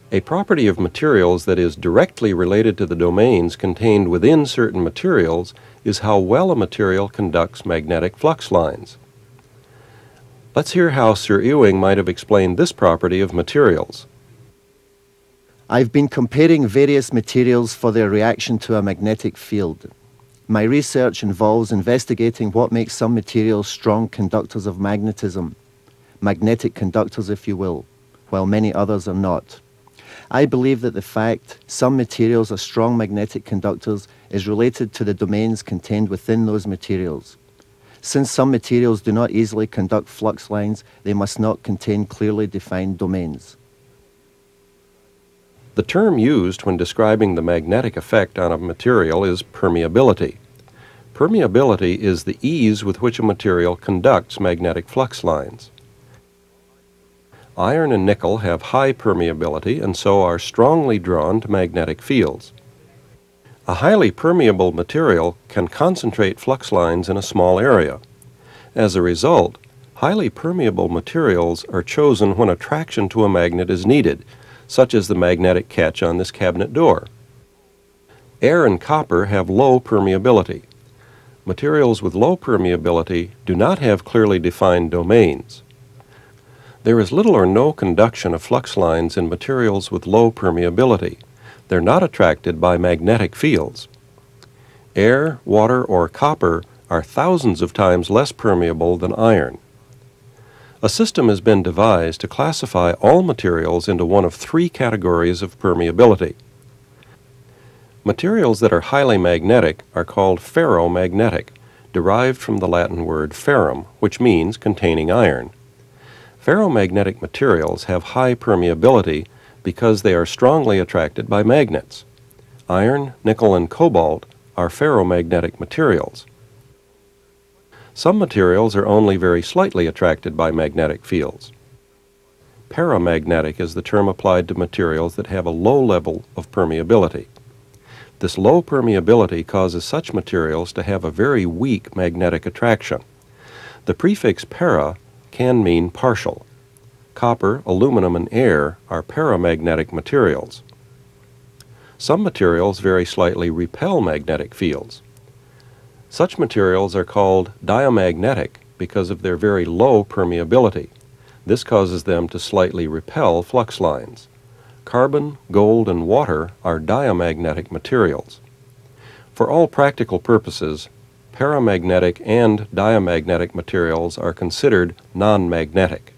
A property of materials that is directly related to the domains contained within certain materials is how well a material conducts magnetic flux lines. Let's hear how Sir Ewing might have explained this property of materials. I've been comparing various materials for their reaction to a magnetic field. My research involves investigating what makes some materials strong conductors of magnetism, magnetic conductors if you will, while many others are not. I believe that the fact some materials are strong magnetic conductors is related to the domains contained within those materials. Since some materials do not easily conduct flux lines, they must not contain clearly defined domains. The term used when describing the magnetic effect on a material is permeability. Permeability is the ease with which a material conducts magnetic flux lines. Iron and nickel have high permeability and so are strongly drawn to magnetic fields. A highly permeable material can concentrate flux lines in a small area. As a result, highly permeable materials are chosen when attraction to a magnet is needed, such as the magnetic catch on this cabinet door. Air and copper have low permeability. Materials with low permeability do not have clearly defined domains. There is little or no conduction of flux lines in materials with low permeability. They're not attracted by magnetic fields. Air, water, or copper are thousands of times less permeable than iron. A system has been devised to classify all materials into one of three categories of permeability. Materials that are highly magnetic are called ferromagnetic, derived from the Latin word ferrum, which means containing iron. Ferromagnetic materials have high permeability because they are strongly attracted by magnets. Iron, nickel, and cobalt are ferromagnetic materials. Some materials are only very slightly attracted by magnetic fields. Paramagnetic is the term applied to materials that have a low level of permeability. This low permeability causes such materials to have a very weak magnetic attraction. The prefix para can mean partial. Copper, aluminum, and air are paramagnetic materials. Some materials very slightly repel magnetic fields. Such materials are called diamagnetic because of their very low permeability. This causes them to slightly repel flux lines. Carbon, gold, and water are diamagnetic materials. For all practical purposes, paramagnetic and diamagnetic materials are considered non-magnetic.